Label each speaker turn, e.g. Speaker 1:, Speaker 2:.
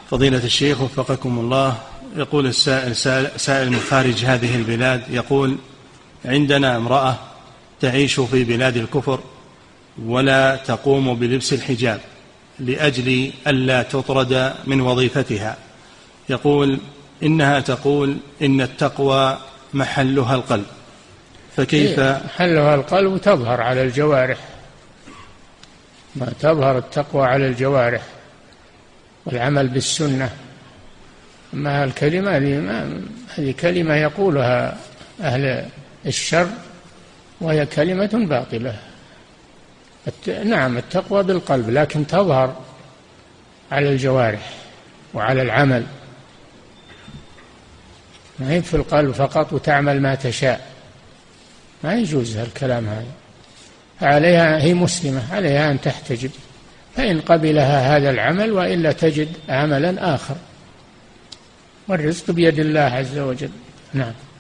Speaker 1: فضيلة الشيخ وفقكم الله، يقول سائل من خارج هذه البلاد، يقول: عندنا امرأة تعيش في بلاد الكفر ولا تقوم بلبس الحجاب لأجل ألا تطرد من وظيفتها. يقول إنها تقول إن التقوى محلها القلب، فكيف؟
Speaker 2: محلها القلب وتظهر على الجوارح، ما تظهر التقوى على الجوارح والعمل بالسنة. أما الكلمة هذه كلمة يقولها أهل الشر وهي كلمة باطلة. نعم التقوى بالقلب لكن تظهر على الجوارح وعلى العمل، ما هي في القلب فقط وتعمل ما تشاء، ما يجوز هالكلام هذا. عليها، هي مسلمة، عليها أن تحتجب، فإن قبلها هذا العمل وإلا تجد عملا آخر، والرزق بيد الله عز وجل. نعم.